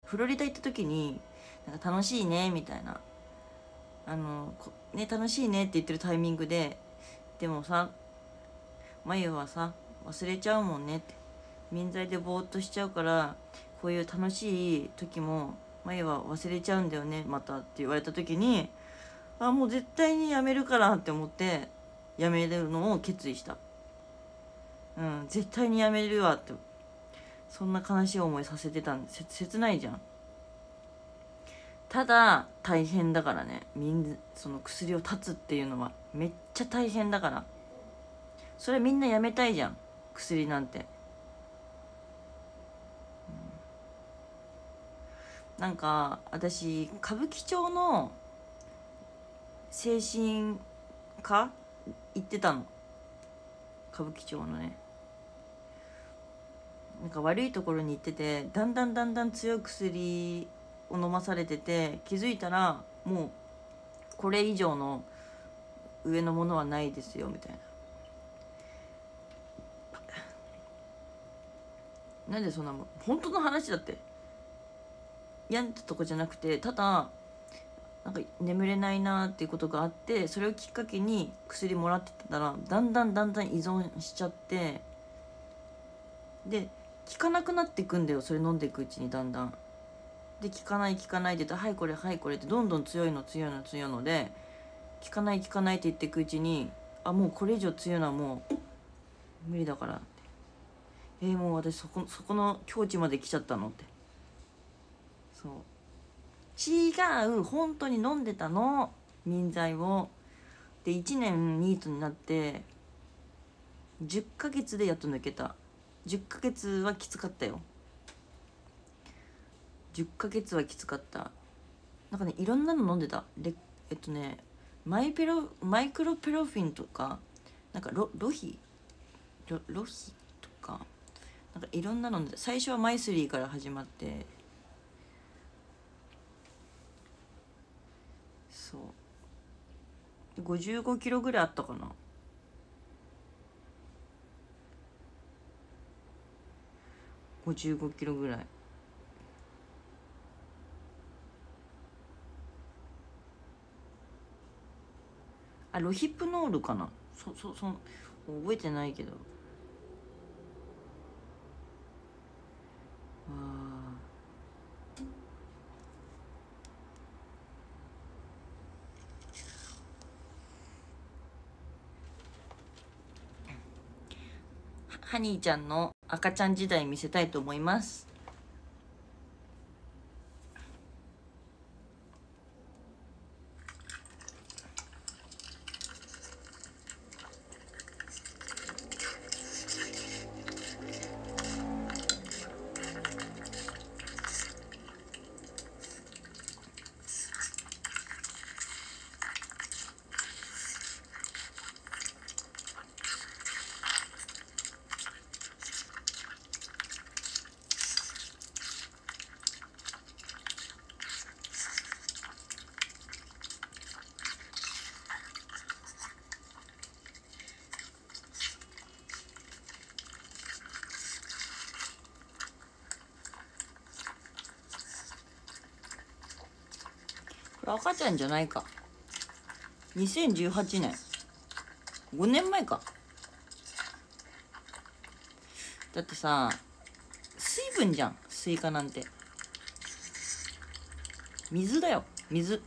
フロリダ行った時になんか楽しいねみたいな、ね、楽しいねって言ってるタイミングで、でもさまゆはさ忘れちゃうもんねって、眠剤でぼーっとしちゃうからこういう楽しい時もまゆは忘れちゃうんだよねまたって言われた時に、あもう絶対にやめるからって思ってやめるのを決意した。絶対にやめるわって、そんな悲しい思いさせてたんで切ないじゃん。ただ大変だからね、その薬を断つっていうのはめっちゃ大変だから。それみんなやめたいじゃん薬なんて。なんか私歌舞伎町の精神科行ってたの。歌舞伎町のね、なんか悪いところに行ってて、だんだん強い薬を飲まされてて、気づいたらもうこれ以上の上のものはないですよみたいな。なんでそんなもん、本当の話だって。病んだとこじゃなくて、ただなんか眠れないなっていうことがあって、それをきっかけに薬もらってたらだんだん依存しちゃって、で効かなくなっていくんだよ、それ飲んでいくうちにだんだん。で効かないって言ってはいこれはいこれってどんどん強いので、効かないって言っていくうちに、あもうこれ以上強いのはもう無理だからって、もう私そこの境地まで来ちゃったのって。そう違う、本当に飲んでたの眠剤を。で1年ニートになって10ヶ月でやっと抜けた。10ヶ月はきつかったよ。10ヶ月はきつかった。なんかねいろんなの飲んでた。マイクロペロフィンとか、なんかロヒとか、なんかいろんなの飲んでた。最初はマイスリーから始まって、そう55キロぐらいあったかな。55キロぐらい。ロヒプノールかな。覚えてないけど。ハニーちゃんの赤ちゃん時代見せたいと思います。これ赤ちゃんじゃないか。2018年、5年前か。だってさ水分じゃんスイカなんて。水だよ水。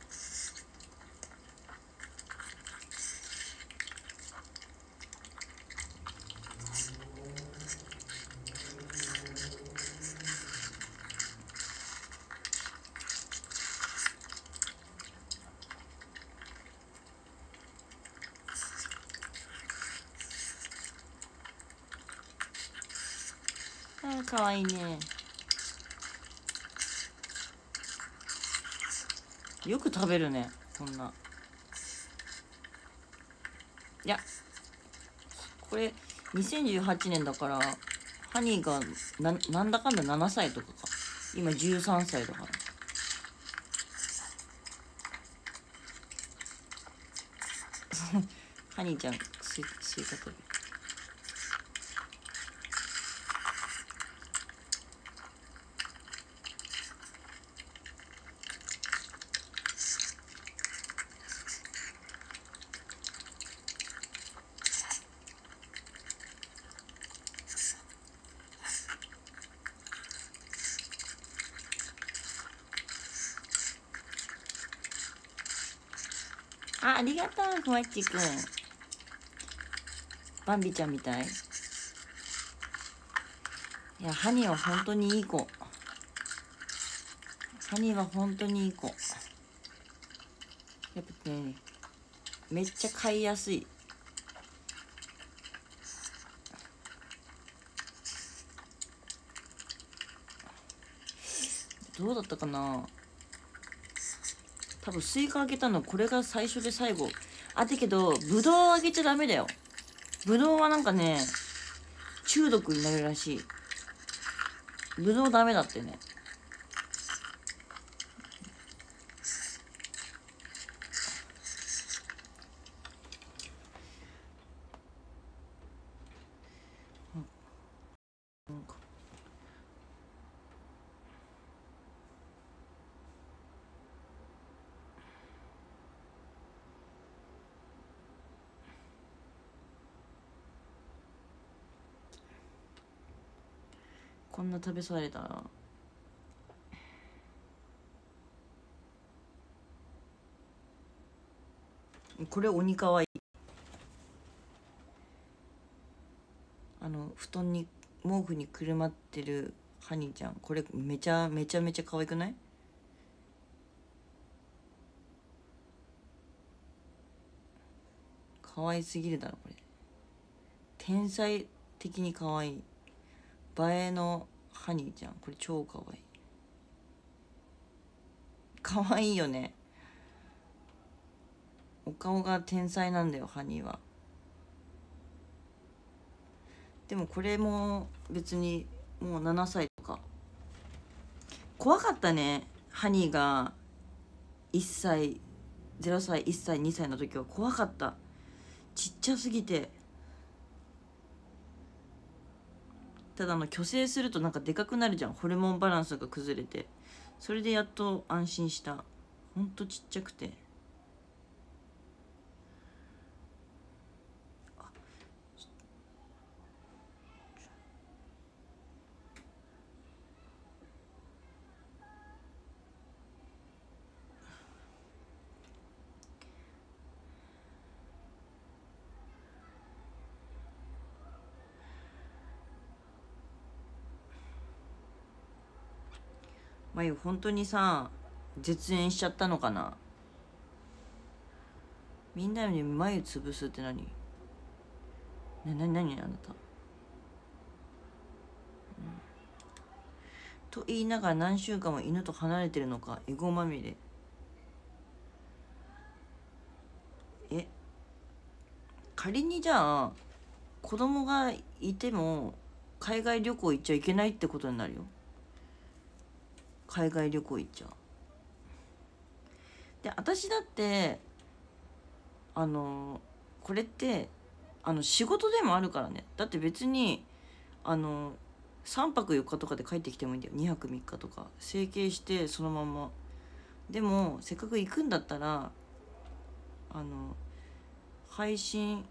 かわいいね。よく食べるねこんな。いやこれ2018年だから、ハニーがなんだかんだ7歳とかか。今13歳だから。ハニーちゃんスイカ食べる。 あ、ありがとうふわっちくん。バンビちゃんみたい。いや、ハニーは本当にいい子。ハニーは本当にいい子。やっぱね、めっちゃ飼いやすい。どうだったかな。多分スイカあげたのこれが最初で最後。あ、だけどブドウあげちゃダメだよ。ブドウはなんかね、中毒になるらしい。ブドウダメだってね。なんかこんな食べされたら。これ鬼かわいい。布団に毛布にくるまってるハニーちゃん、これめちゃめちゃ可愛くない？可愛すぎるだろこれ。天才的に可愛い。映えのハニーちゃん、これ超可愛い。可愛いよね。お顔が天才なんだよハニーは。でもこれも別にもう7歳とか。怖かったね、ハニーが1歳0歳1歳2歳の時は怖かった。ちっちゃすぎて。ただ虚勢するとなんかでかくなるじゃん、ホルモンバランスが崩れて。それでやっと安心した。ほんとちっちゃくて。まゆ本当にさ絶縁しちゃったのかな。みんなに眉潰すって何？何あなた、と言いながら何週間も犬と離れてるのか。エゴまみれ。仮にじゃあ子供がいても海外旅行行っちゃいけないってことになるよ。海外旅行行っちゃう。で私だってこれって仕事でもあるからね。だって別に3泊4日とかで帰ってきてもいいんだよ。2泊3日とか整形してそのまま。でもせっかく行くんだったら配信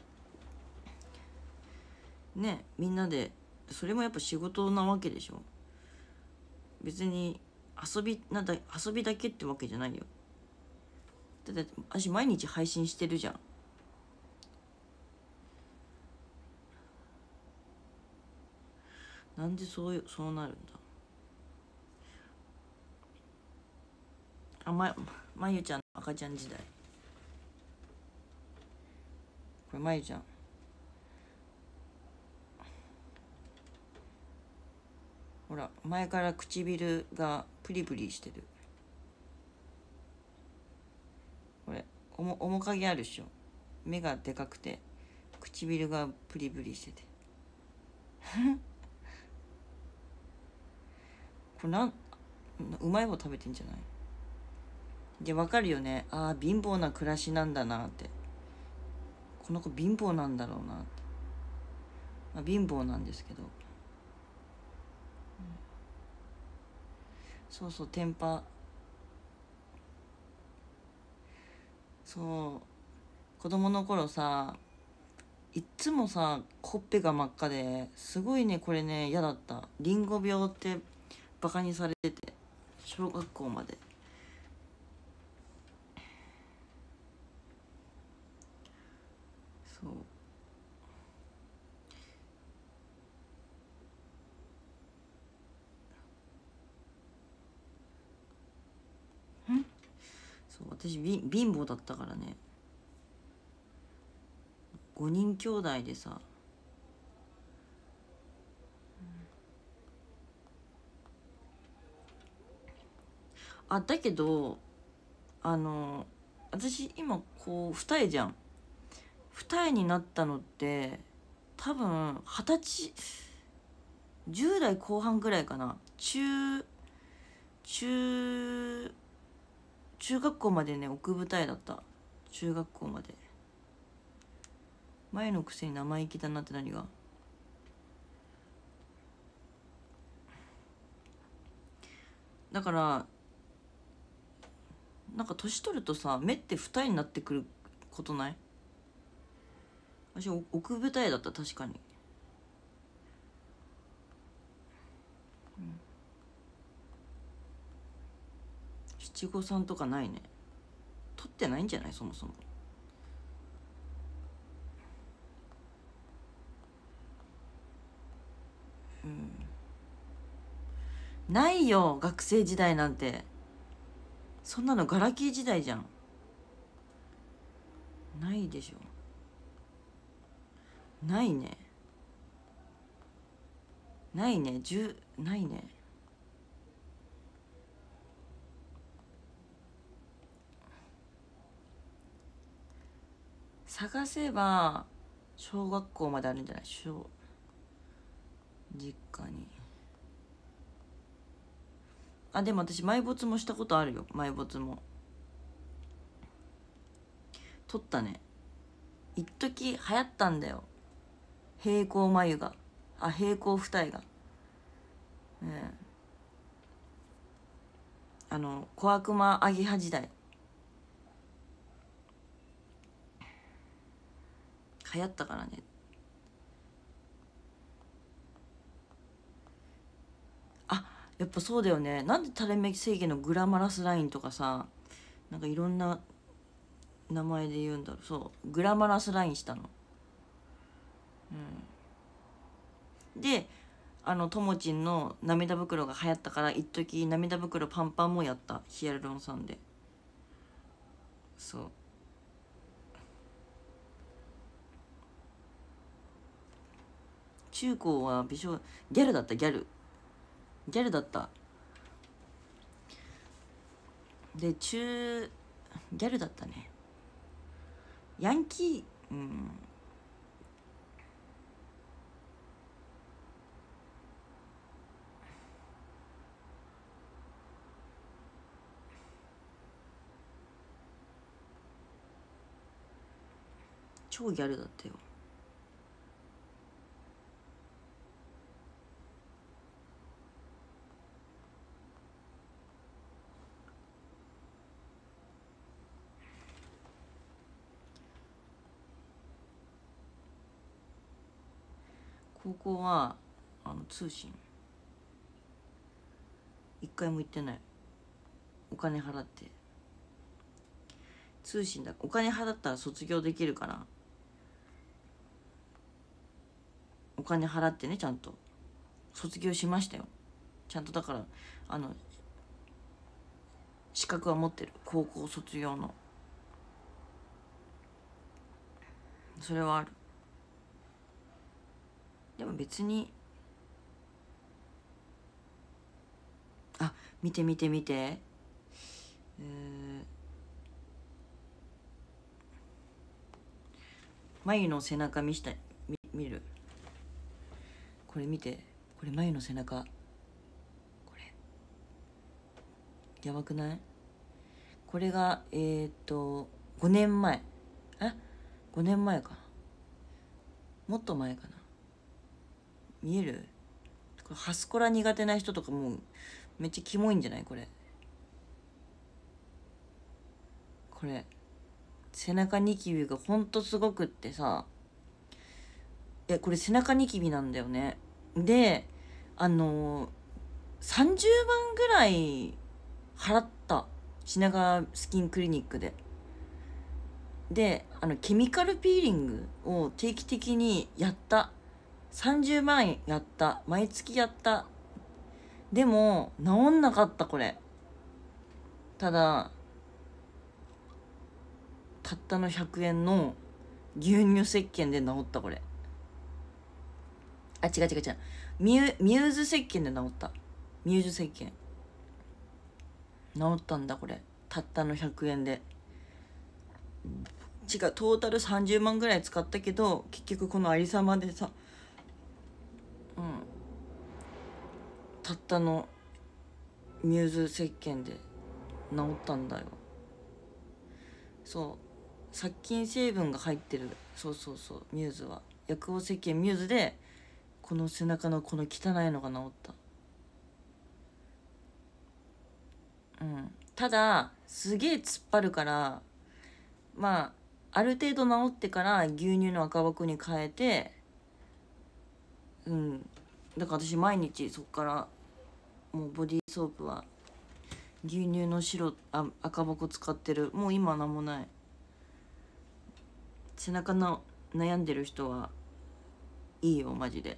ね、みんなで。それもやっぱ仕事なわけでしょ。別に遊びだけってわけじゃないよ。だって私毎日配信してるじゃん。なんでそうなるんだ。まゆちゃんの赤ちゃん時代。これまゆちゃん。ほら前から唇がプリプリしてる。これ面影あるっしょ。目がでかくて唇がプリプリしててこれうまい棒食べてんじゃない？で分かるよね。ああ貧乏な暮らしなんだなって。この子貧乏なんだろうなって。まあ、貧乏なんですけど、そうそうテンパ。そう子供の頃さいっつもさほっぺが真っ赤ですごいね。これね嫌だった。リンゴ病ってバカにされてて、小学校まで。 私貧乏だったからね。5人兄弟でさ、だけど私今こう二重じゃん。二重になったのって多分20歳、10代後半ぐらいかな。中学校までね奥二重だった。中学校まで。前のくせに生意気だなって。何がだから、なんか年取るとさ、目って二重になってくることない？私奥二重だった。確かに。七五三とかないね。取ってないんじゃない、そもそも。ないよ、学生時代なんて。そんなのガラケー時代じゃん。ないでしょ。ないね。ないね。ないね。探せば小学校まであるんじゃない？実家に。でも私埋没もしたことあるよ。埋没も取ったね。一時流行ったんだよ、平行眉が。平行二重が。小悪魔アゲハ時代流行ったからね。やっぱそうだよね。なんで垂れ目制限のグラマラスラインとかさ、なんかいろんな名前で言うんだろう。そうグラマラスラインしたの。でともちんの涙袋が流行ったから、一時涙袋パンパンもやった。ヒアルロン酸で。そう。中高はギャルだった。ギャルだった。でギャルだったね。ヤンキー、超ギャルだったよ。高校は通信一回も行ってない。お金払って。通信だ。お金払ったら卒業できるから、お金払ってね、ちゃんと卒業しましたよ。ちゃんと。だから資格は持ってる。高校卒業の。それはある。でも別に見て見て見て。眉の背中見る。これ見て。これ眉の背中。これやばくない？これが5年前。5年前か。もっと前かな。見える？これハスコラ苦手な人とかもうめっちゃキモいんじゃない？これ背中ニキビがほんとすごくってさ。これ背中ニキビなんだよね。で30万ぐらい払った。品川スキンクリニックで。でケミカルピーリングを定期的にやった。30万やった。毎月やった。でも治んなかった。これただたったの100円の牛乳石鹸で治った。これあ、違う違う違う、ミューズ石鹸で治った。ミューズ石鹸治ったんだ。これたったの100円で。違う、トータル30万ぐらい使ったけど、結局このありさまでさ、たったのミューズ石鹸で治ったんだよ。そう、殺菌成分が入ってる。そうそうそう、ミューズは薬王石鹸ミューズで、この背中のこの汚いのが治った。ただすげえ突っ張るから、まあある程度治ってから牛乳の赤箱に変えて、だから私毎日そっからもうボディーソープは牛乳の赤箱使ってる。もう今なんもない。背中の悩んでる人はいいよマジで。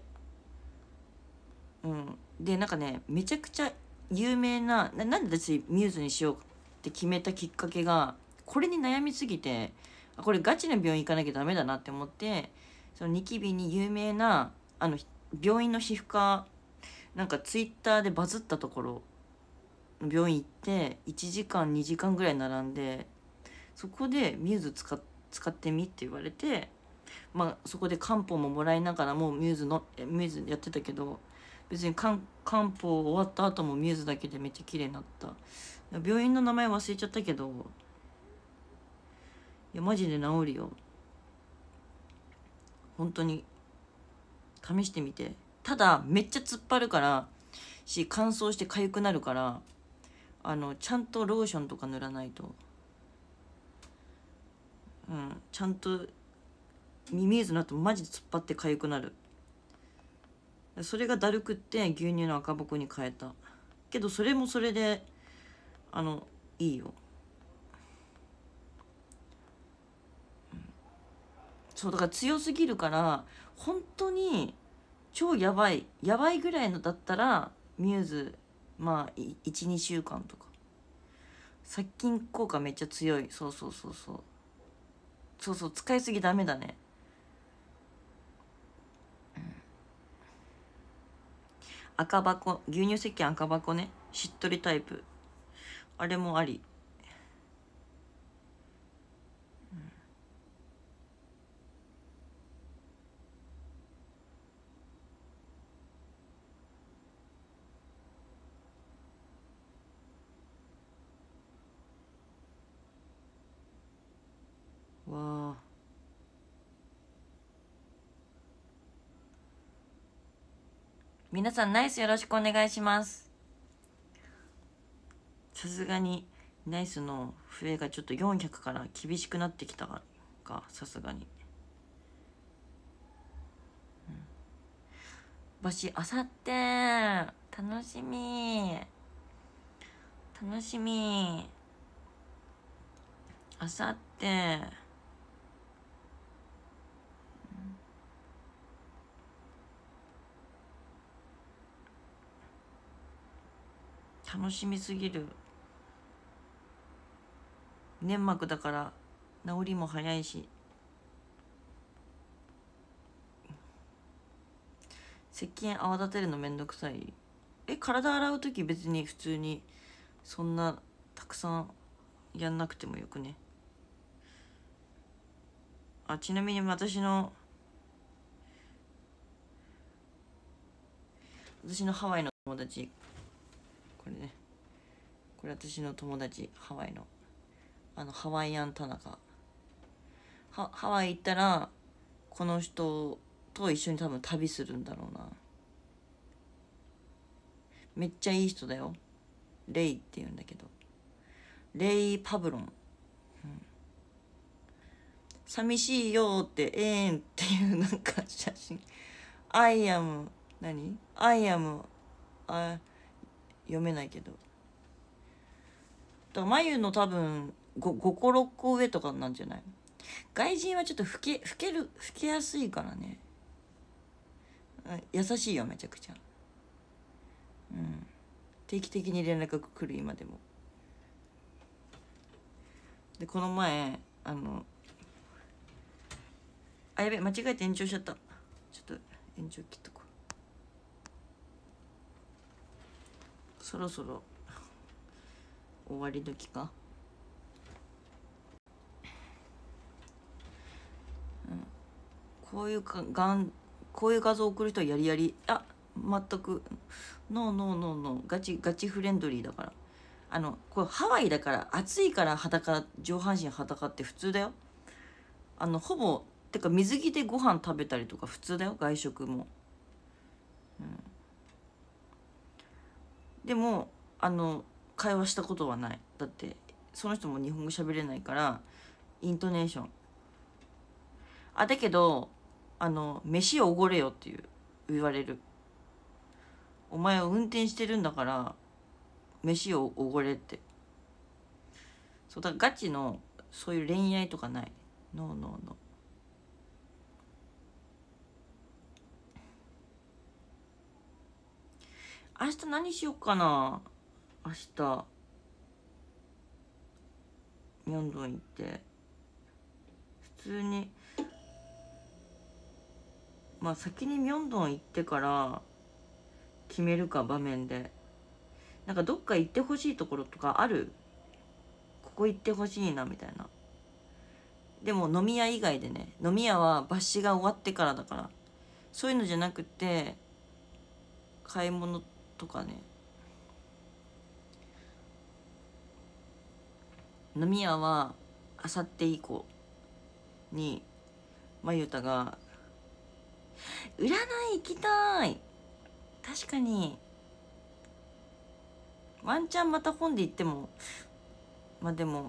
でなんかね、めちゃくちゃ有名なんで私ミューズにしようって決めたきっかけが、これに悩みすぎて、これガチな病院行かなきゃダメだなって思って、そのニキビに有名な病院の皮膚科、なんかツイッターでバズったところ病院行って1時間2時間ぐらい並んで、そこでミューズ使ってみって言われて、そこで漢方ももらいながらもうミューズやってたけど、別に漢方終わった後もミューズだけでめっちゃ綺麗になった。病院の名前忘れちゃったけど、いやマジで治るよ本当に。試してみて。ただめっちゃ突っ張るから乾燥して痒くなるから、ちゃんとローションとか塗らないと。ちゃんとミミューズの後マジで突っ張って痒くなる。それがだるくって牛乳の赤箱に変えたけど、それもそれでいいよ。そうだから強すぎるから、本当に超やばいぐらいのだったらミューズ12週間とか。殺菌効果めっちゃ強い。そうそうそうそうそうそう、使いすぎダメだね。赤箱、牛乳石鹸赤箱ね、しっとりタイプ、あれもあり。わあ、皆さんナイスよろしくお願いします。さすがにナイスの増えがちょっと400から厳しくなってきたか、さすがに。わしあさって楽しみあさって楽しみすぎる。粘膜だから治りも早いし、石鹸泡立てるのめんどくさい。体洗う時別に普通にそんなたくさんやんなくてもよくね。ちなみに私のハワイの友達、これね、これ私の友達、ハワイのハワイアン田中。ハワイ行ったらこの人と一緒に多分旅するんだろうな。めっちゃいい人だよ。レイって言うんだけど、レイ・パブロン。寂しいよってっていうなんか写真。I am 何 I am 読めないけど、だから眉の多分5個6個上とかなんじゃない。外人はちょっと老けやすいからね。優しいよめちゃくちゃ。定期的に連絡来る今でも。でこの前やべ、間違えて延長しちゃった。ちょっと延長切っとこう。そろそろ終わり時か。こういう画像送る人はやりやり。全くノーノーノーノー、ガチフレンドリーだから。これハワイだから暑いから上半身裸って普通だよ。ほぼてか水着でご飯食べたりとか普通だよ、外食も。でも会話したことはない。だってその人も日本語喋れないからイントネーション。だけど飯をおごれよって言われる。お前は運転してるんだから飯をおごれって。そうだからガチのそういう恋愛とかない。ノーノーノー。明日何しようかな。明日ミョンドン行って普通に先にミョンドン行ってから決めるか、場面で。なんかどっか行ってほしいところとかある？ここ行ってほしいなみたいな。でも飲み屋以外でね。飲み屋はバッシが終わってからだから。そういうのじゃなくて買い物とかね。飲み屋はあさって以降にまゆたが占い行きたい。確かにワンチャンまた本で行ってもでも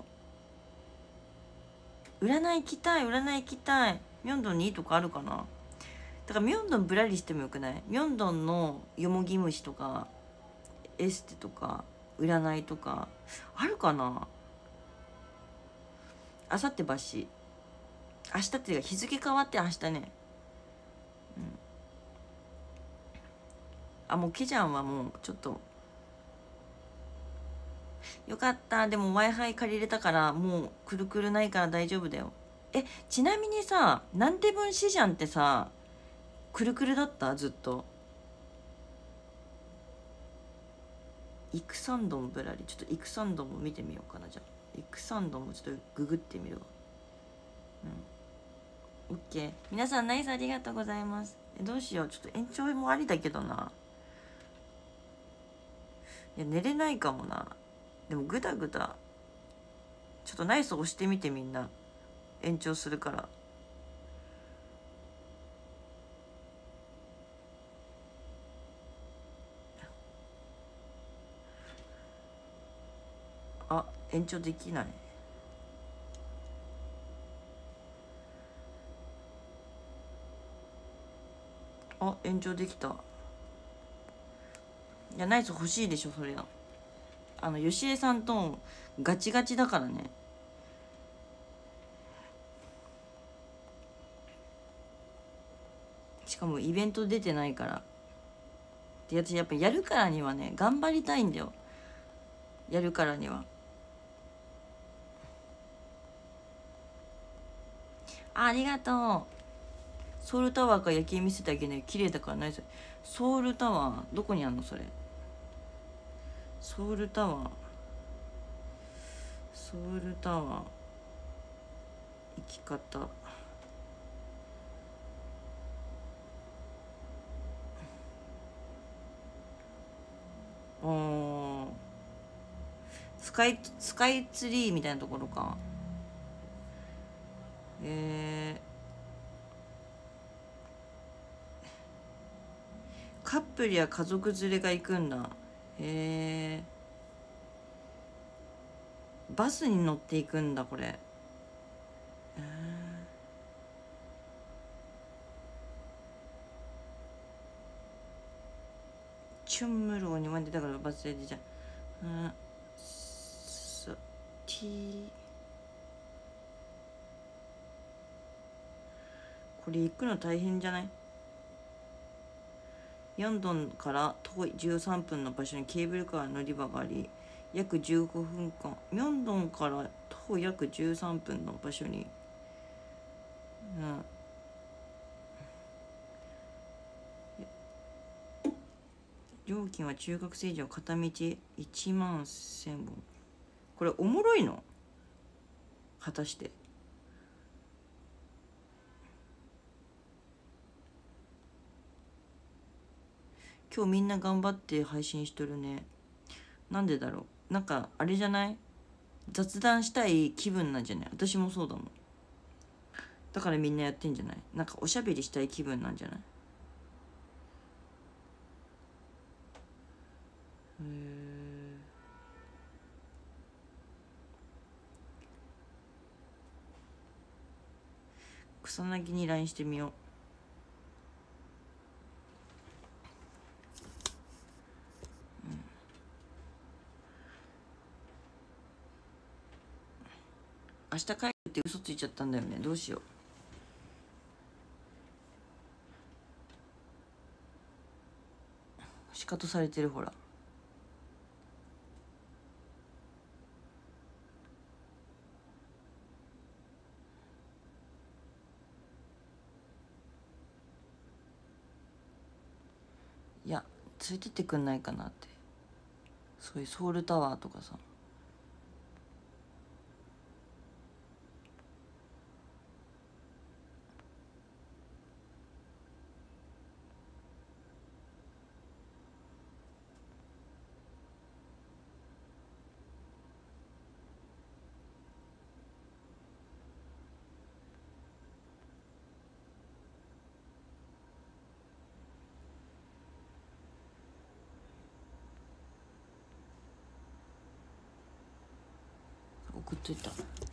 占い行きたい。ミョンドンにいいとこあるかな。だからミョンドンぶらりしてもよくない？ミョンドンのよもぎ虫とかエステとか占いとかあるかな。あさってばし、明日っていうか日付変わって明日ね。もうケジャンはもうちょっとよかった。でも Wi-Fi 借りれたからもうくるくるないから大丈夫だよ。ちなみにさ、なんて分シジャンってさくるくるだった？ずっと。イクサンドンぶらり。ちょっとイクサンドンも見てみようかな。じゃあイクサンドンもちょっとググってみるわ。オッケー。皆さんナイスありがとうございます。どうしよう。ちょっと延長もありだけどな。いや寝れないかもな。でもグダグダちょっとナイス押してみて。みんな延長するから。延長できない。延長できた。いやナイス欲しいでしょそれは。よしえさんとガチガチだからね。しかもイベント出てないから。で私やっぱやるからにはね頑張りたいんだよ。やるからには。ありがとう。ソウルタワーから夜景見せてあげない。綺麗だからない。ソウルタワーどこにあんのそれ。ソウルタワー行き方。スカイツリーみたいなところか。カップルや家族連れが行くんだ。バスに乗っていくんだこれ。춤으로 원데다가 봤어야 되자. 티. これ行くの大変じゃない？ヨンドンから遠い13分の場所にケーブルカー乗り場があり、 約15分間、ミョンドンから徒歩約13分の場所に、料金は中学生以上片道1万1000本。これおもろいの？果たして。今日みんな頑張って配信しとるね。なんでだろう。なんかあれじゃない？雑談したい気分なんじゃない？私もそうだもん。だからみんなやってんじゃない？なんかおしゃべりしたい気分なんじゃない？草薙に LINE してみよう。明日帰るって嘘ついちゃったんだよね。どうしよう。シカトされてる。ほら、いや連れてってくんないかなって。そういうソウルタワーとかさ。送っといた。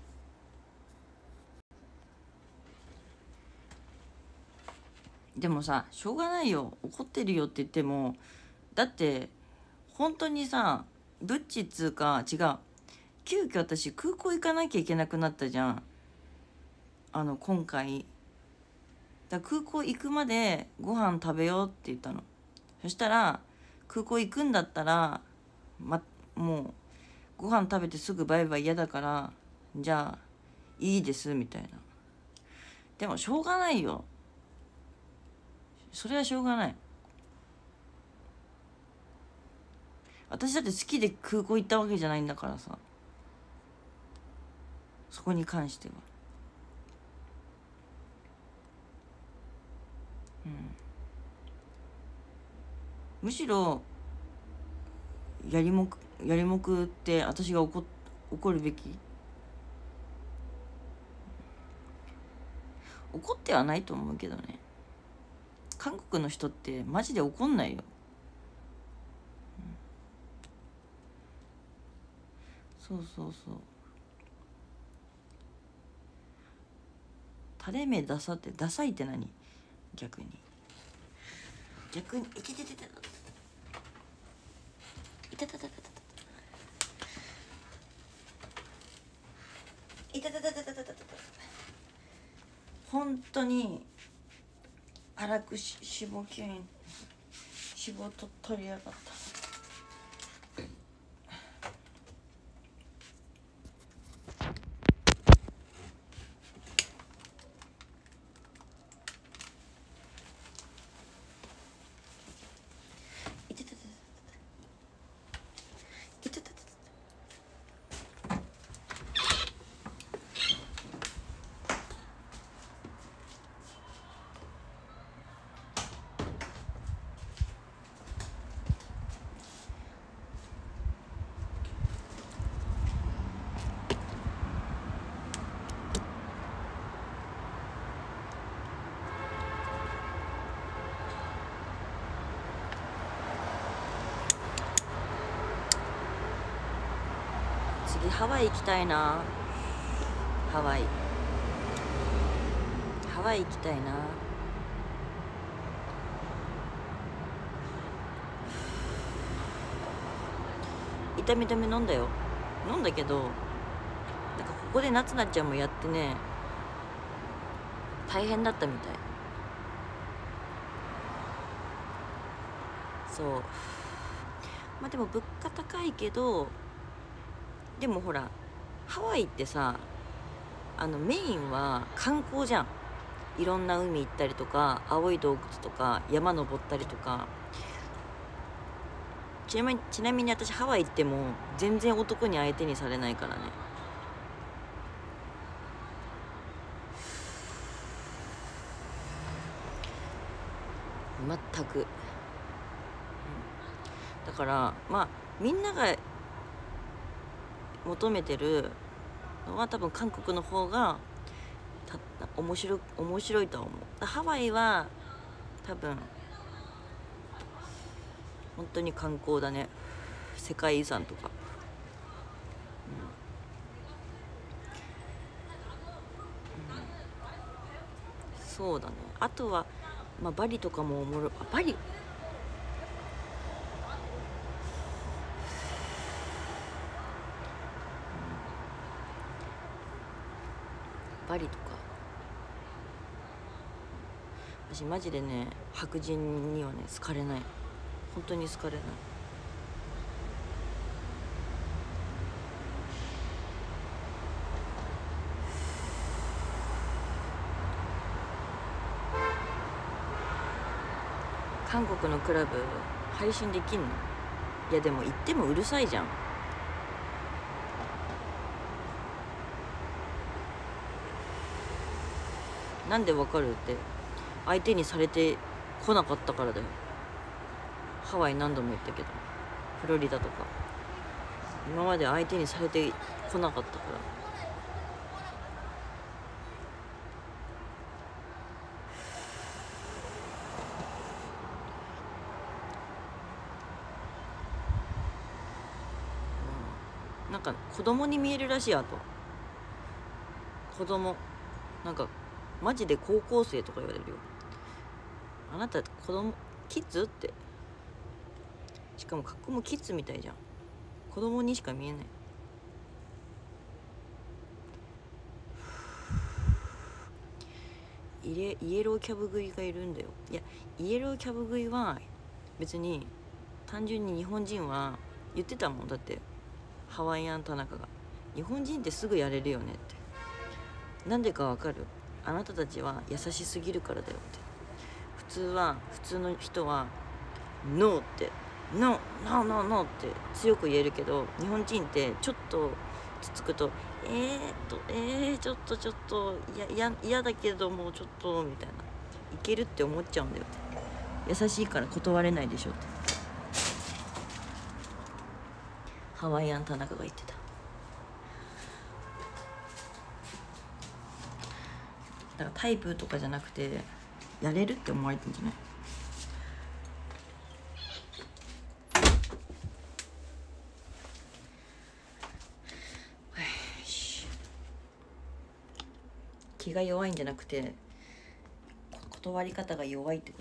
でもさ、しょうがないよ。怒ってるよって言っても、だって本当にさ、どっちっつうか、違う、急遽私空港行かなきゃいけなくなったじゃん、今回。だから空港行くまでご飯食べようって言ったの。そしたら空港行くんだったら、もうご飯食べてすぐバイバイ嫌だから、じゃあいいですみたいな。でもしょうがないよ。それはしょうがない。私だって好きで空港行ったわけじゃないんだからさ、そこに関しては。むしろやりもくって私が怒るべき。怒ってはないと思うけどね。韓国の人ってマジで怒んないよ。そうそうそう。垂れ目ダサって、ダサいって何？逆にいてててていたたたたたいたたたたたたたた。本当に荒く脂肪吸引、脂肪と取りやがった。次ハワイ行きたいな。ハワイ行きたいな。痛み止め飲んだよ。飲んだけど、なんかここで夏菜ちゃんもやってね、大変だったみたい。そう。まあでも物価高いけどでもほらハワイってさ、メインは観光じゃん。いろんな海行ったりとか、青い洞窟とか山登ったりとか。ちなみに私ハワイ行っても全然男に相手にされないからね。全く、だからまあみんなが求めてるのは多分韓国の方が面白いとは思う。ハワイは多分本当に観光だね。世界遺産とか、そうだね。あとは、まあ、バリとかもバリバリとか、私マジでね白人にはね好かれない。本当に好かれない。韓国のクラブ配信できんの？いやでも行ってもうるさいじゃん。なんでわかるって、相手にされてこなかったからだよ。ハワイ何度も行ったけど、フロリダとか今まで相手にされてこなかったから。なんか子供に見えるらしい。あと子供なんかマジで高校生とか言われるよ。あなた子供キッズって。しかも格好もキッズみたいじゃん。子供にしか見えない。イエローキャブ食いがいるんだよ。いやイエローキャブ食いは別に単純に日本人は言ってたもん。だってハワイアン田中が日本人ってすぐやれるよねって。なんでかわかる？あなたたちは優しすぎるからだよって。普通の人はノーってノーノーノーノーって強く言えるけど、日本人ってちょっとつつくとちょっと嫌だけどもうちょっとみたいな、いけるって思っちゃうんだよって。優しいから断れないでしょってハワイアン田中が言ってた。だからタイプとかじゃなくてやれるって思われてんじゃない？気が弱いんじゃなくて断り方が弱いってこと。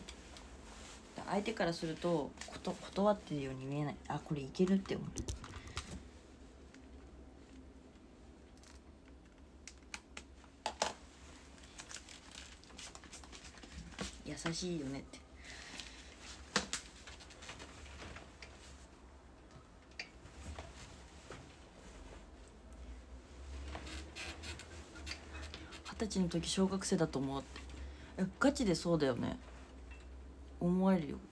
相手からすると断ってるように見えない。あ、これいけるって思う。優しいよねって。20歳の時小学生だと思うって。ガチでそうだよね。思われるよ。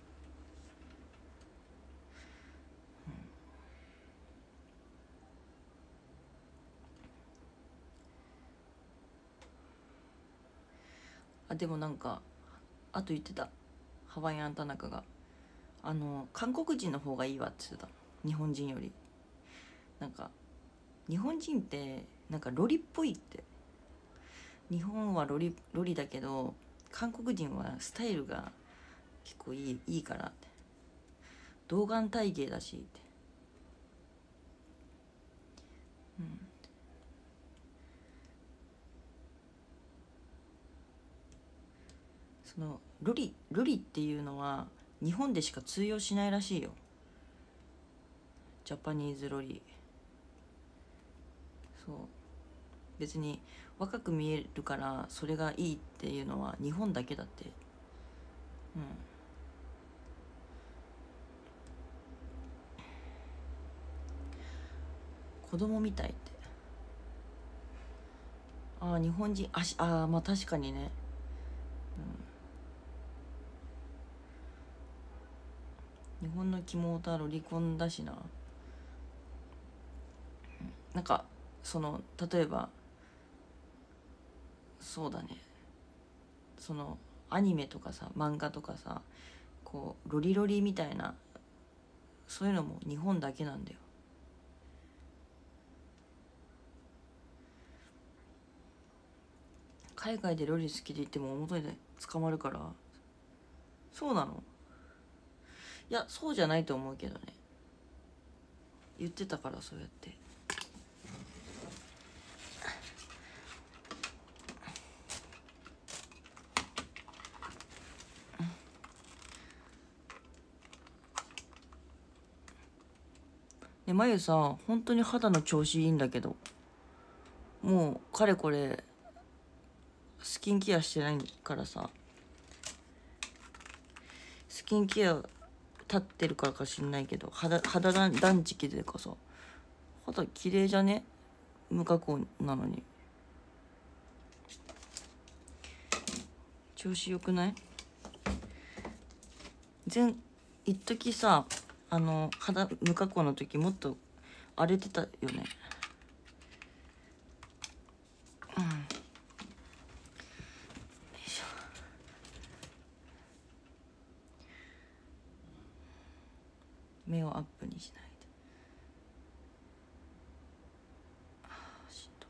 でもなんかあと言ってた、ハワイアン田中が韓国人の方がいいわって言ってた。日本人より。なんか日本人ってなんかロリっぽいって。日本はロリだけど韓国人はスタイルが結構いいからって。童顔体型だしって。そのロリっていうのは日本でしか通用しないらしいよ。ジャパニーズロリ。そう、別に若く見えるからそれがいいっていうのは日本だけだって。 子供みたいって。ああ日本人ああまあ確かにね、日本のキモ太郎離婚だしな。なんかその例えばそうだね、そのアニメとかさ漫画とかさ、こうロリロリみたいなそういうのも日本だけなんだよ。海外でロリ好きで言っても表で捕まるから。そうなの？いやそうじゃないと思うけどね。言ってたからそうやって。ね、まゆさ本当に肌の調子いいんだけど、もうかれこれスキンケアしてないからさ、スキンケア立ってるからか知んないけど、肌断食でかさ、肌綺麗じゃね？無加工なのに調子よくない？一時さ肌無加工の時もっと荒れてたよね。うん。よいしょ。目をアップにしないで。しんど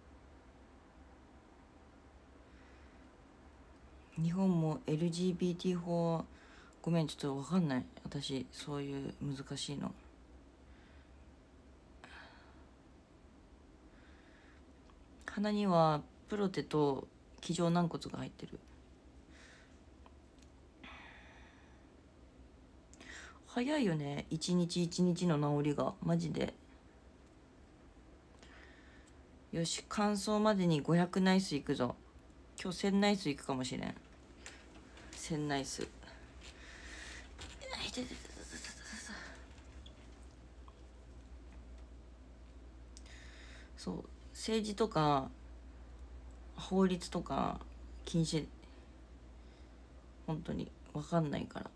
い。日本も LGBT 法、ごめんちょっと分かんない私、そういう難しいの。鼻にはプロテと気状軟骨が入ってる。早いよね、一日一日の治りがマジで。よし、乾燥までに500ナイスいくぞ。今日1000ナイスいくかもしれん。1000ナイス。そう政治とか法律とか禁止、本当に分かんないから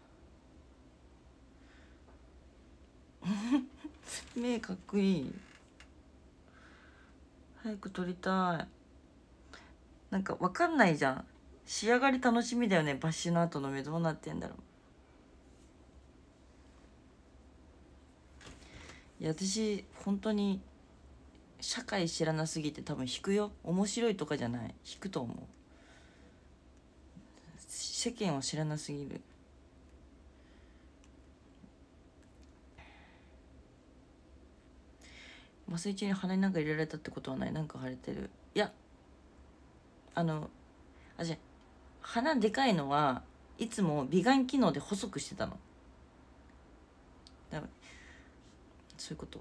目かっこいい。早く撮りたい。なんか分かんないじゃん、仕上がり楽しみだよね。バッシュの後の目どうなってんだろう。いや私本当に社会知らなすぎて多分引くよ。面白いとかじゃない、引くと思う。世間を知らなすぎる。麻酔中に鼻になんか入れられたってことはない？なんか腫れてる。いやじゃ鼻でかいのはいつも美顔機能で細くしてたの。だからそういうこと。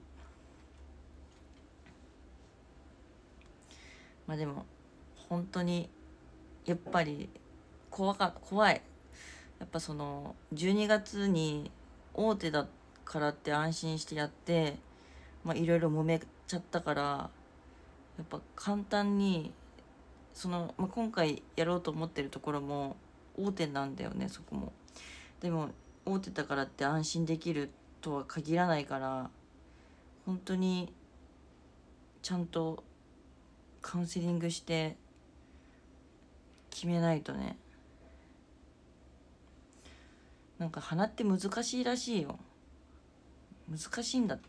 まあでも本当にやっぱり怖い。やっぱその12月に大手だからって安心してやって、まあいろいろ揉めちゃったから、やっぱ簡単に今回やろうと思ってるところも大手なんだよね、そこも。でも大手だからって安心できるとは限らないから、本当にちゃんとカウンセリングして決めないとね。なんか鼻って難しいらしいよ。難しいんだって。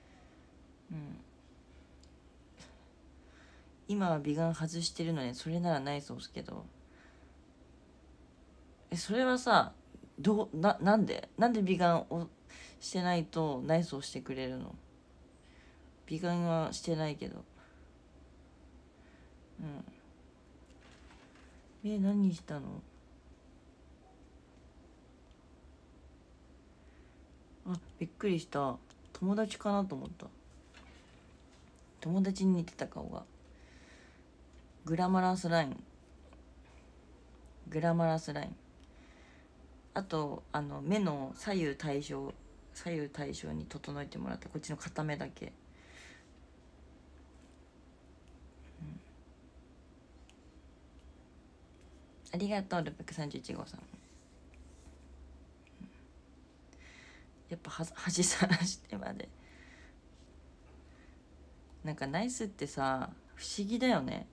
今は美顔外してるのにそれならないそうですけど、それはさなんで美顔をしてないと内装してくれるの？美顔はしてないけど。何したの？びっくりした。友達かなと思った。友達に似てた顔が。グラマラスライン。あと目の左右対称に整えてもらった。こっちの片目だけありがとう631号さん。やっぱ恥さらしてまでなんかナイスってさ不思議だよね、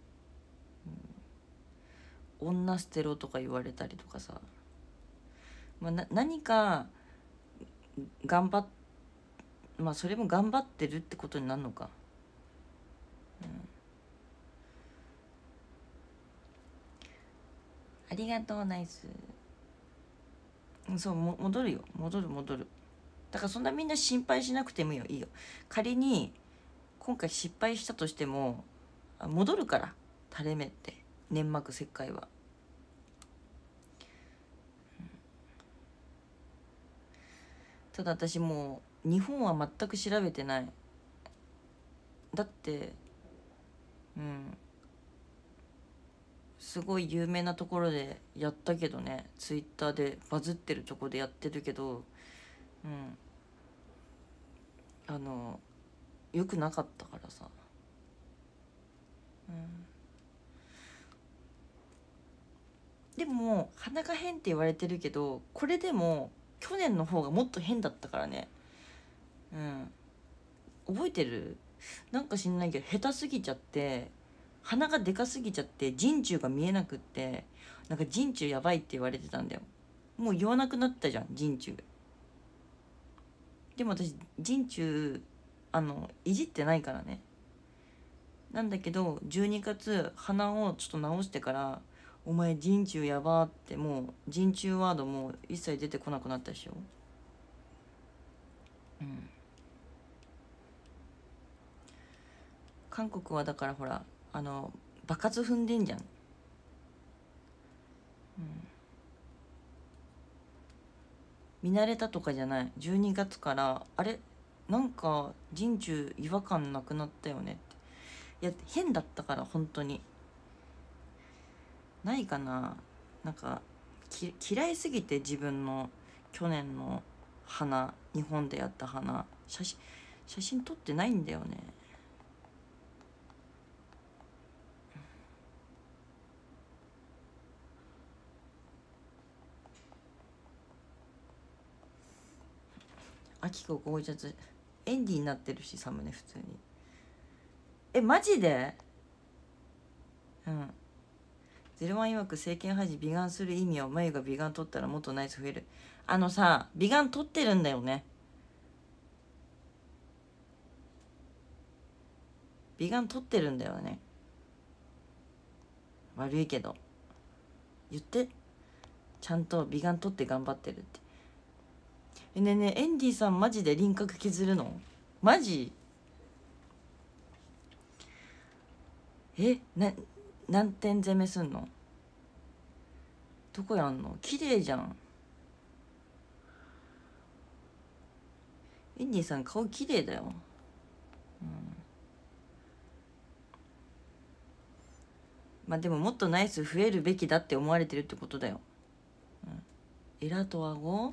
女捨てろとか言われたりとかさ、まあ、何か頑張っまあそれも頑張ってるってことになるのか、ありがとうナイス。そう戻るよ、戻る。だからそんなみんな心配しなくてもいいよ。仮に今回失敗したとしても戻るから、垂れ目って粘膜切開は。ただ私もう日本は全く調べてない。だってすごい有名なところでやったけどね、ツイッターでバズってるとこでやってるけど、良くなかったからさ、でも鼻が変って言われてるけど、これでも去年の方がもっと変だったからね。覚えてる？なんか知んないけど下手すぎちゃって、鼻がでかすぎちゃって人中が見えなくって、なんか人中やばいって言われてたんだよ。もう言わなくなったじゃん、人中。でも私人中いじってないからね。なんだけど12月鼻をちょっと直してから「お前人中やば」って、もう人中ワードも一切出てこなくなったでしょ。韓国はだからほら爆発踏んでんじゃん。見慣れたとかじゃない。12月からあれなんか人中違和感なくなったよねって。いや変だったから本当に。ないかな。なんか嫌いすぎて、自分の去年の花、日本でやった花、写真撮ってないんだよね。あきこゴージャスエンディになってるし、サムネ普通に。マジで？ゼロワン曰く政権配置美顔する意味は眉が美顔取ったらもっとナイス増える。さ美顔取ってるんだよね。美顔取ってるんだよね。悪いけど言って、ちゃんと美顔取って頑張ってるって。ねえねえエンディさんマジで輪郭削るの？マジ？何点攻めすんの？どこやんの？綺麗じゃん。エンディさん顔綺麗だよ。まあでももっとナイス増えるべきだって思われてるってことだよ。エラと顎？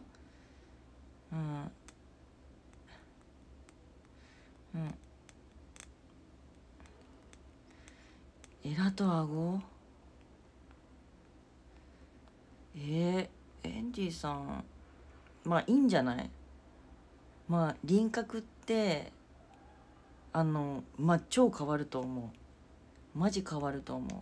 エラと顎？エンディさんまあいいんじゃない。まあ輪郭ってまあ超変わると思う。マジ変わると思う。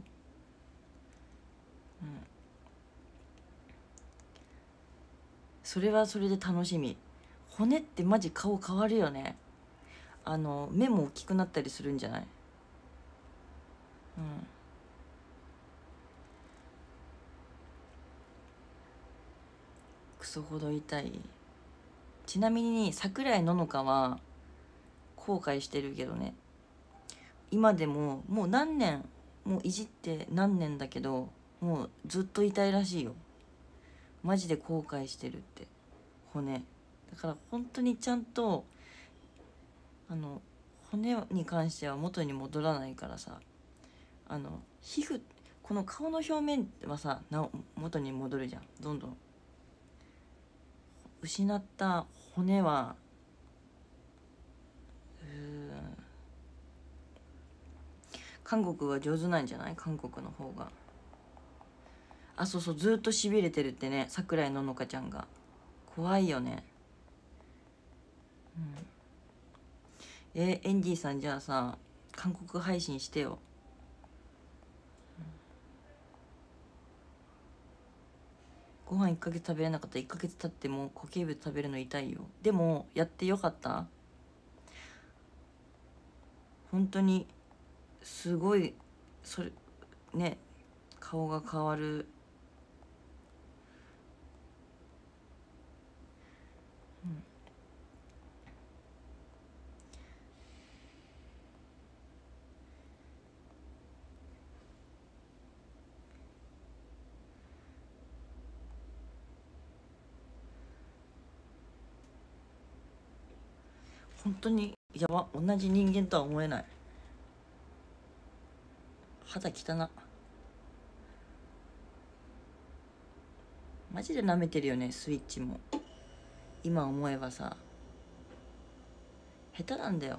それはそれで楽しみ。骨ってマジ顔変わるよね。目も大きくなったりするんじゃない？クソほど痛い。ちなみに桜井ののかは後悔してるけどね。今でももう何年もういじって何年だけど、もうずっと痛いらしいよ。マジで後悔してるって。骨だから本当にちゃんと骨に関しては元に戻らないからさ、皮膚、この顔の表面はさ元に戻るじゃん、どんどん。失った骨は韓国は上手なんじゃない？韓国の方が。 あ、そうそう、ずっとしびれてるってね、桜井ののかちゃんが。怖いよね。エンディさん、じゃあさ、韓国配信してよ。ご飯1ヶ月食べれなかったら1ヶ月経っても固形物食べるの痛いよ。でもやってよかった。本当にすごい、それね、顔が変わる。本当にやば、同じ人間とは思えない。肌汚な。マジで舐めてるよね、スイッチも。今思えばさ、下手なんだよ。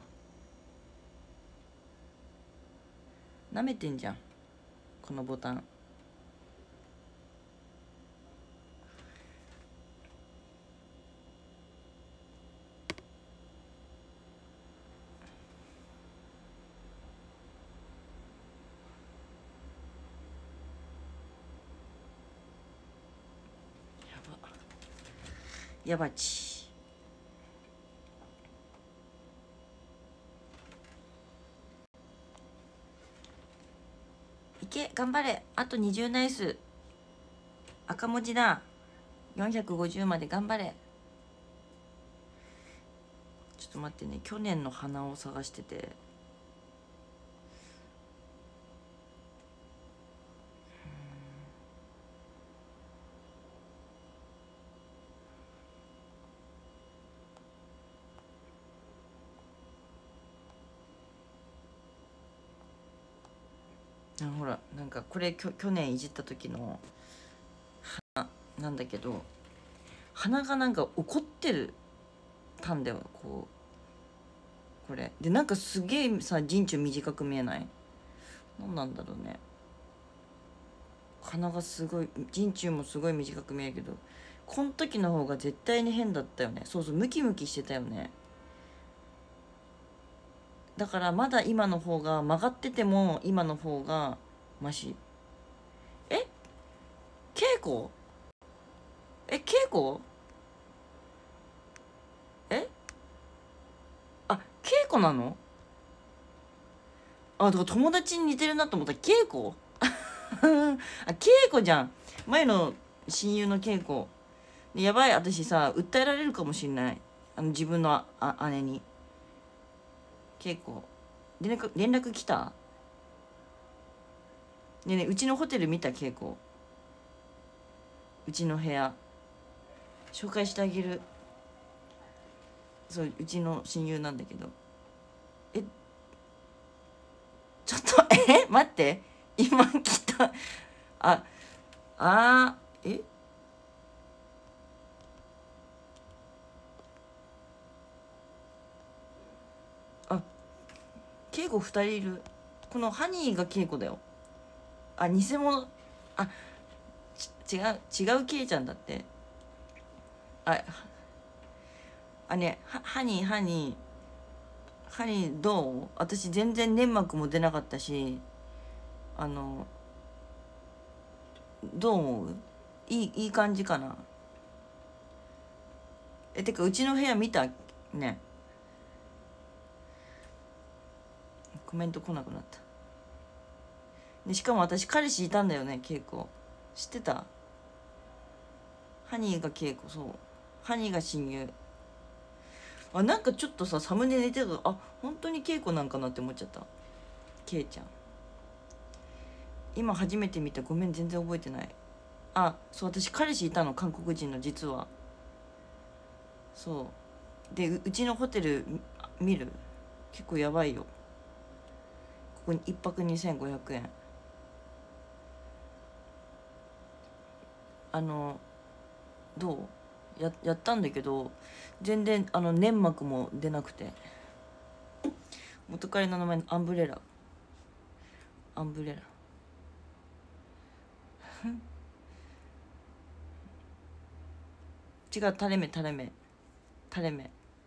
舐めてんじゃん、このボタン。やばち。いけ、頑張れ、あと20ナイス。赤文字だ。450まで頑張れ。ちょっと待ってね、去年の花を探してて。ほら、なんかこれ去年いじった時の花なんだけど、鼻がなんか怒ってるたんだよ、こう。これでなんかすげえさ、陣中短く見えない？何なんだろうね。鼻がすごい、陣中もすごい短く見えるけど、この時の方が絶対に変だったよね。そうそう、ムキムキしてたよね。だからまだ今の方が曲がってても今の方がマシ。え、稽古？稽古？え、あ、稽古なの？あ、だから友達に似てるなと思ったら稽古あ、稽古じゃん。前の親友の稽古。やばい、私さ、訴えられるかもしんない。自分の姉に。稽古。連絡来た？ねえねえ、うちのホテル見た？稽古。うちの部屋。紹介してあげる。そう、うちの親友なんだけど。え、ちょっと、待って。今来た。あ、あ、稽古2人いる。このハニーが稽古だよ。あ、偽物。あ、違うケイちゃんだって。あ、ね、ハニーどう？私全然粘膜も出なかったし、あの、どう思う？いい感じかな？てかうちの部屋見た？ね。コメント来なくなった。でしかも私彼氏いたんだよね、稽古。知ってた？ハニーが稽古、そう。ハニーが親友。あ、なんかちょっとさ、サムネ寝てた。あ、本当に稽古なんかなって思っちゃった。ケイちゃん。今初めて見た。ごめん、全然覚えてない。あ、そう、私彼氏いたの、韓国人の、実は。そうで、うちのホテル見る？結構やばいよ。ここに1泊2500円。どう？やったんだけど全然粘膜も出なくて。元彼の名前アンブレラ。 違う、垂れ目垂れ目垂れ目。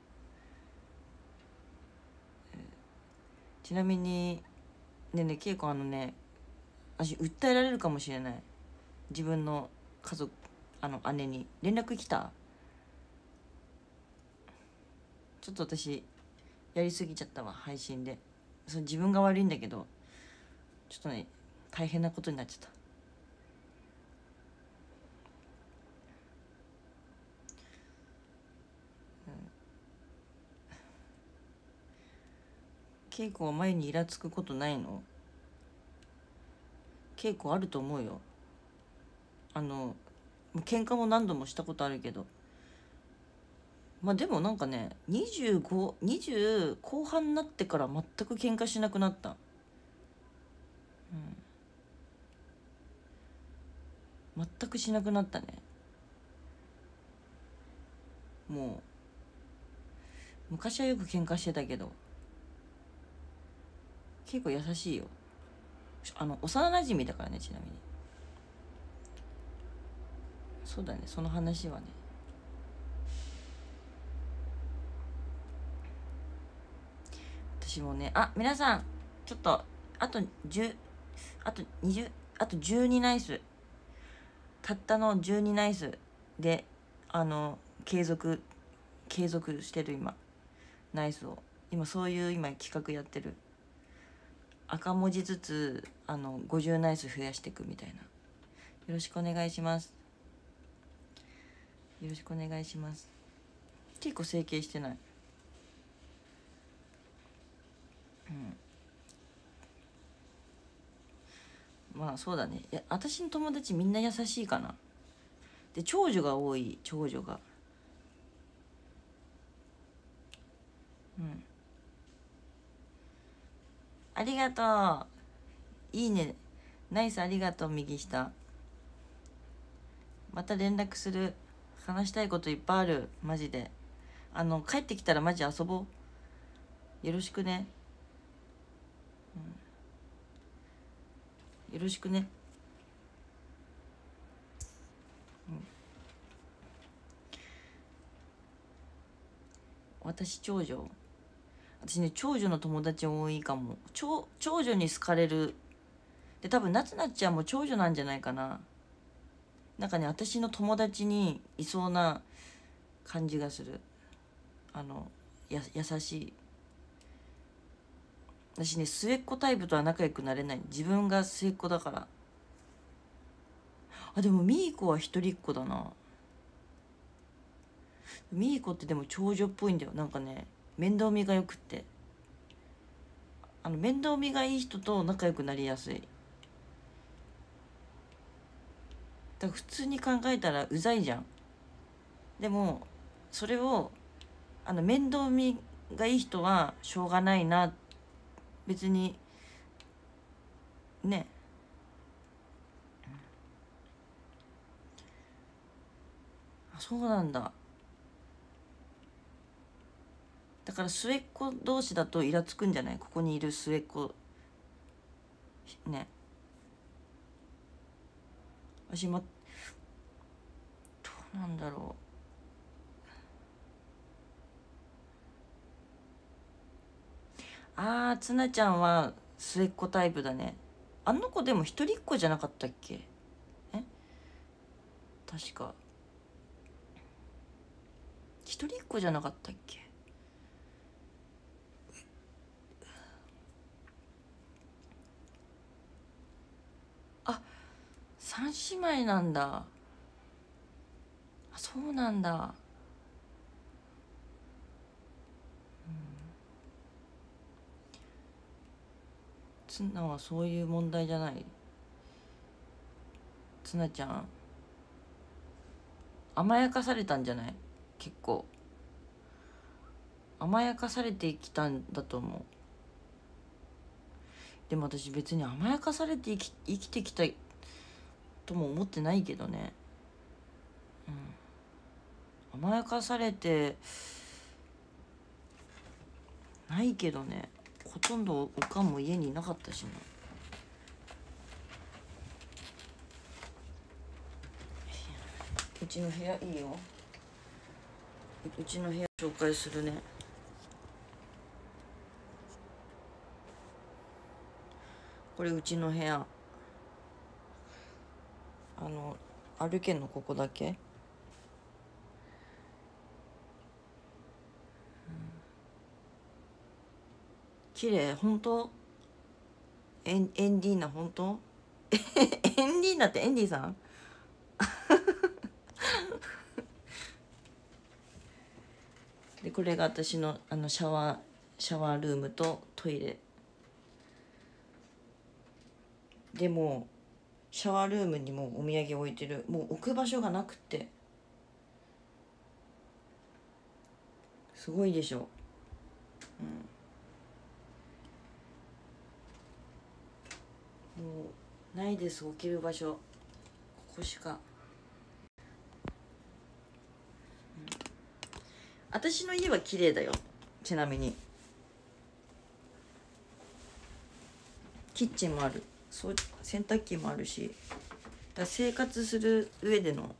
ちなみにねえねえ稽古、私訴えられるかもしれない。自分の家族姉に連絡来た。ちょっと私やりすぎちゃったわ、配信で。それ自分が悪いんだけど、ちょっとね大変なことになっちゃった。稽古は前にイラつくことないの？稽古あると思うよ。喧嘩も何度もしたことあるけど、まあでもなんかね、20後半になってから全く喧嘩しなくなった。全くしなくなったね。もう昔はよく喧嘩してたけど、結構優しいよ。幼なじみだからね、ちなみに。そうだね、その話はね。私もね、皆さんちょっとあと10あと20あと12ナイス、たったの12ナイスで継続してる。今ナイスをそういう企画やってる。赤文字ずつ50ナイス増やしていくみたいな。よろしくお願いします。よろしくお願いします。結構整形してない。まあそうだね。私の友達みんな優しいかな。で長女が多い。長女がありがとう。いいね。ナイス、ありがとう。右下また連絡する。話したいこといっぱいある。マジで帰ってきたらマジ遊ぼう。よろしくね。よろしくね。私長女ね、長女の友達多いかも。長女に好かれる。で多分夏菜ちゃんも長女なんじゃないかな。なんかね、私の友達にいそうな感じがする。優しい。私ね、末っ子タイプとは仲良くなれない。自分が末っ子だから。でもみーこは一人っ子だな。みーこってでも長女っぽいんだよ。なんかね、面倒見がよくって、面倒見がいい人と仲良くなりやすい。だから普通に考えたらうざいじゃん。でもそれを面倒見がいい人はしょうがないな、別にね。そうなんだ。だから末っ子同士だとイラつくんじゃない？ここにいる末っ子ね。私もどうなんだろう。つなちゃんは末っ子タイプだね。あの子でも一人っ子じゃなかったっけ？確か一人っ子じゃなかったっけ？三姉妹なんだ。そうなんだ。ツナはそういう問題じゃない。ツナちゃん甘やかされたんじゃない？結構甘やかされてきたんだと思う。でも私別に甘やかされて生きてきたとも思ってないけどね。甘やかされてないけどね。ほとんどおかんも家にいなかったしな。うちの部屋いいよ。 うちの部屋紹介するね。これうちの部屋。歩けんのここだけ。綺麗。本当？エンディーナ本当？エンディーナってエンディさん？でこれが私のシャワールームとトイレでもシャワールームにもお土産置いてる。もう置く場所がなくてすごいでしょ。もうないです、置ける場所。ここしか。私の家は綺麗だよ。ちなみにキッチンもある。そう、洗濯機もあるし、だから生活する上での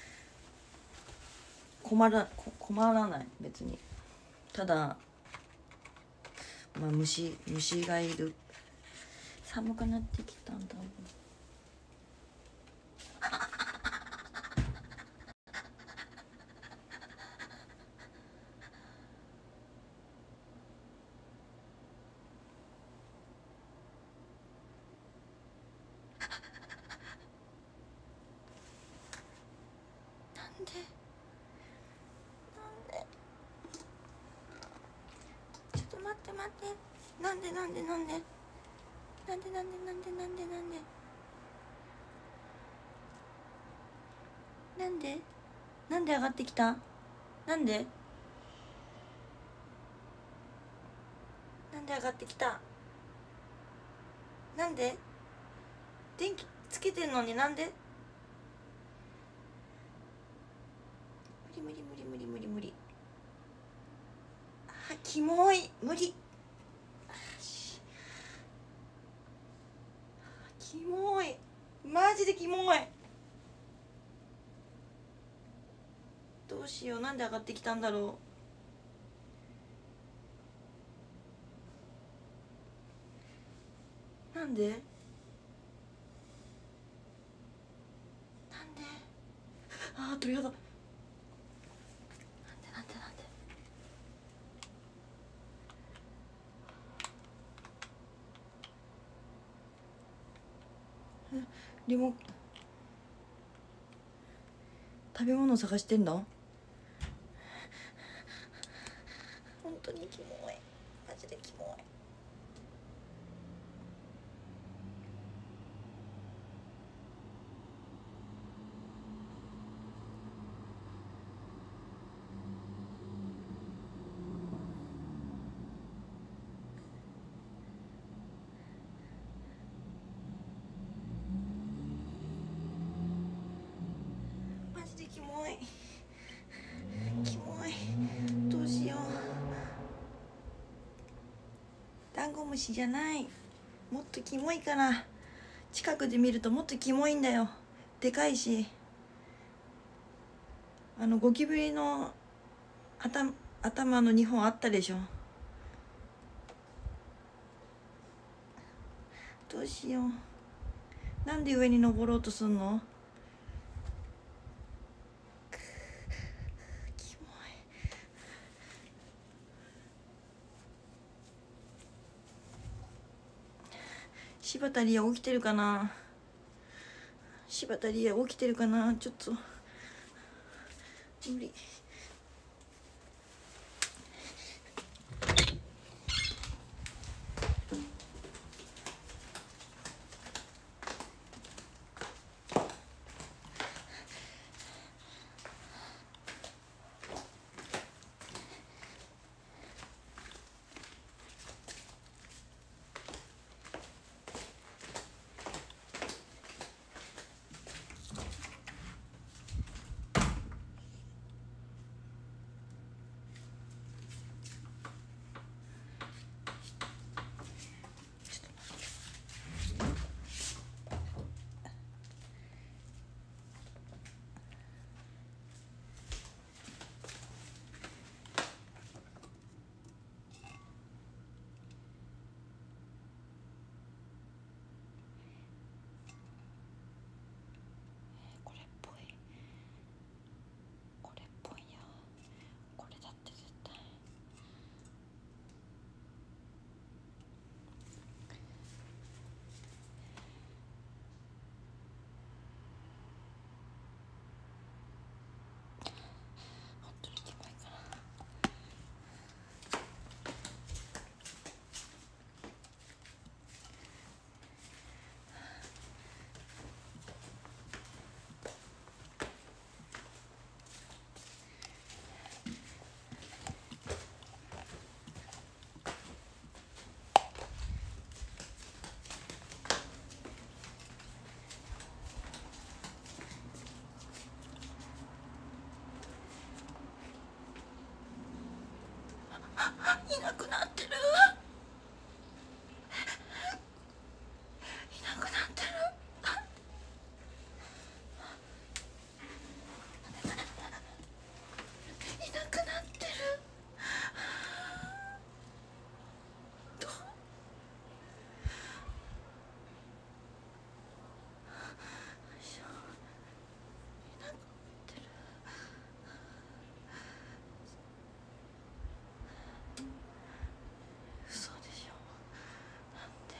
困らない別に。ただまあ虫がいる。寒くなってきたんだもん。ちょっと待ってなんでなんで上がってきた。なんで上がってきた。なんで電気つけてんのになんで。無理。あ、キモい。無理。キモい。マジでキモい。どうしよう。なんで上がってきたんだろう。なんであー鳥肌。なんでリモ食べ物探してんだ。本当にキモい。マジでキモい。マジでキモい。どうしよう。ダンゴムシじゃない。もっとキモいから。近くで見るともっとキモいんだよ。でかいし、ゴキブリの頭の2本あったでしょ。どうしよう。なんで上に登ろうとすんの。キモい。柴田理恵起きてるかな。ちょっと無理。 いなくなってる。いなくなってる。いなくなってる。どう。嘘でしょ。なんで。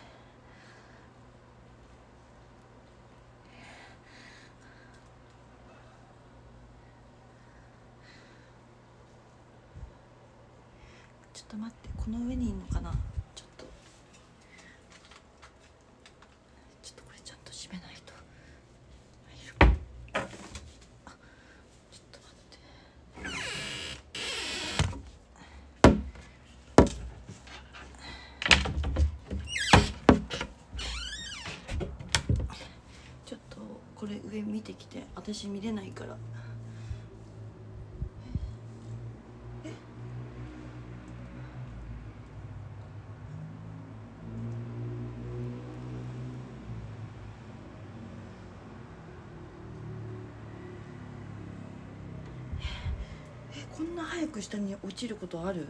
ちょっと待って、この上にいんのかな。ちょっとこれちゃんと閉めないと。あ、ちょっと待って。ちょっとこれ上見てきて、私見れないから。こんな早く下に落ちることある？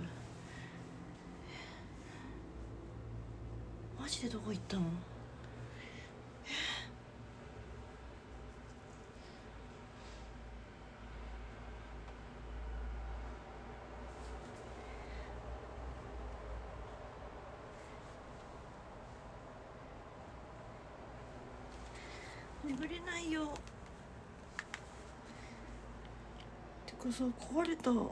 マジでどこ行ったの？眠れないよ。てかさ、壊れた。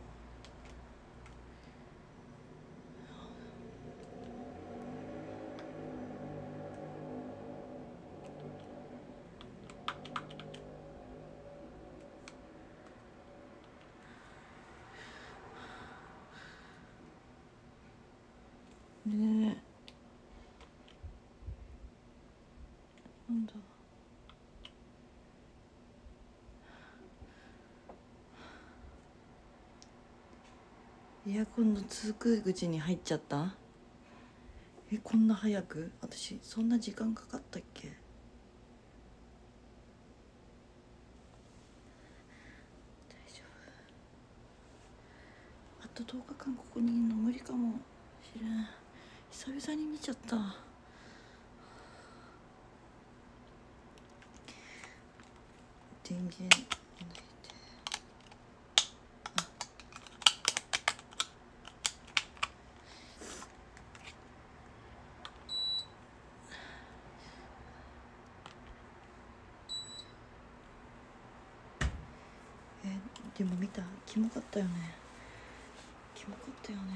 ねえ、なんだ。エアコンの通空口に入っちゃった。こんな早く？私そんな時間かかったっけ？大丈夫。あと10日間ここにいるの無理かもしれん。久々に見ちゃった。電源入れて。でも見た？キモかったよね。キモかったよね。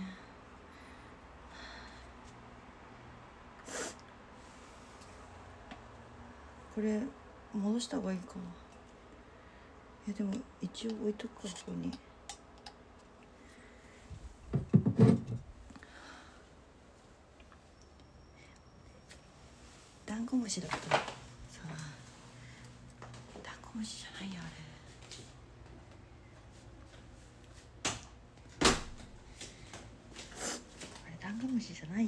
これ戻した方がいいか。でも一応置いとくか、ここに。ダンゴムシだった。さあ、ダンゴムシじゃないよあれ。ダンゴムシじゃないよ。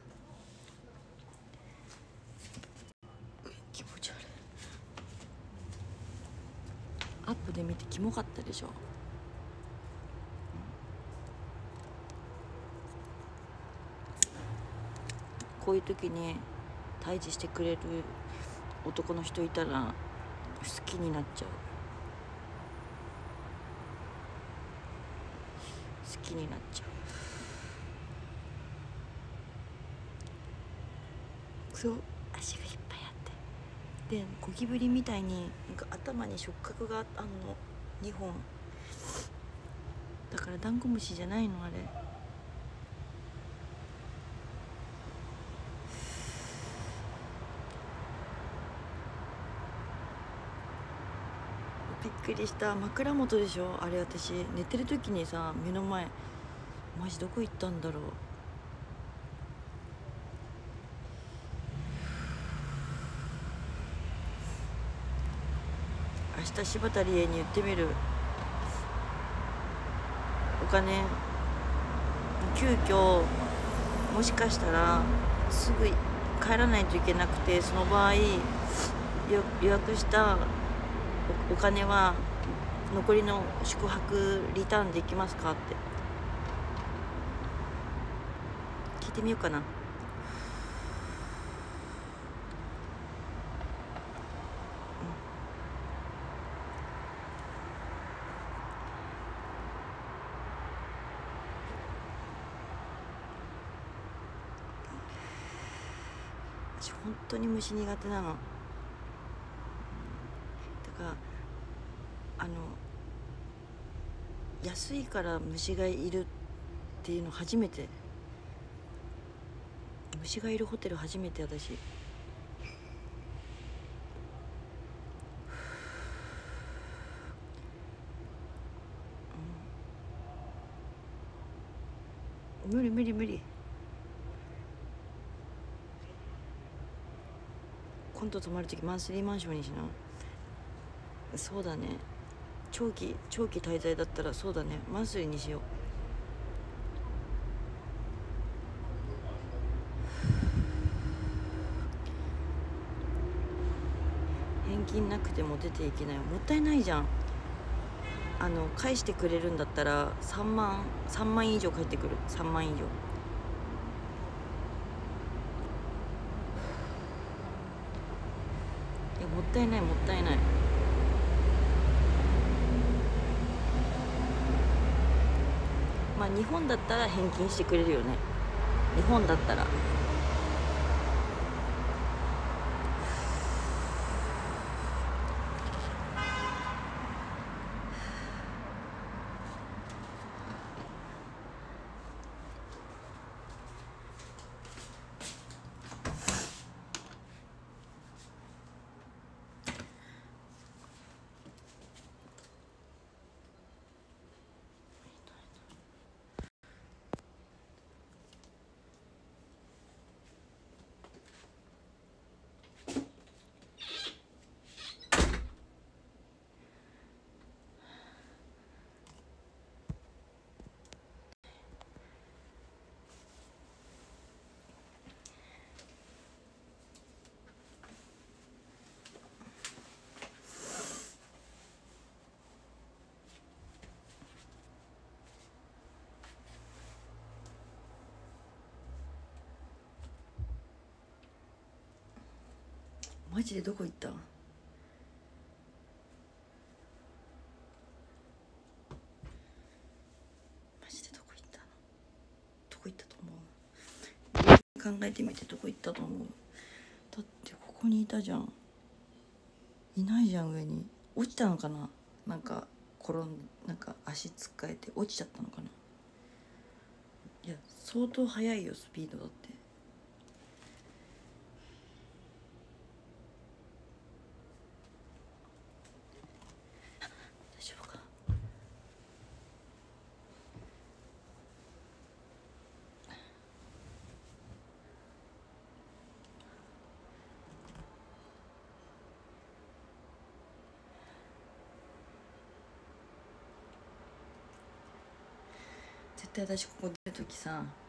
気持ち悪い。アップで見てキモかったでしょ。こういう時に退治してくれる男の人いたら好きになっちゃう。好きになっちゃう。そう、足がいっぱいあって、でゴキブリみたいになんか頭に触覚があんの、2本だからダンゴムシじゃないのあれ。びっくりした。枕元でしょあれ。私寝てる時にさ、目の前、マジどこ行ったんだろう。明日柴田理恵に言ってみる。お金急遽もしかしたらすぐ帰らないといけなくて、その場合予約したお金は残りの宿泊リターンできますかって聞いてみようかな。私本当に虫苦手なの。だから安いから虫がいるっていうの初めて、虫がいるホテル初めて私。無理無理無理。今度泊まるときマンスリーマンションにしな。そうだね、長期滞在だったらそうだね、マンスリーにしよう。返金なくても出ていけない。もったいないじゃん。返してくれるんだったら3万以上返ってくる。3万以上。もったいないもったいない。まあ日本だったら返金してくれるよね。日本だったら。マジでどこ行った？マジでどこ行ったの？どこ行ったと思う？考えてみて、どこ行ったと思う？だってここにいたじゃん。いないじゃん。上に落ちたのかな。なんかなんか足つっかえて落ちちゃったのかな。いや相当速いよ、スピードだって。大丈夫か。絶対私ここ出るときさ、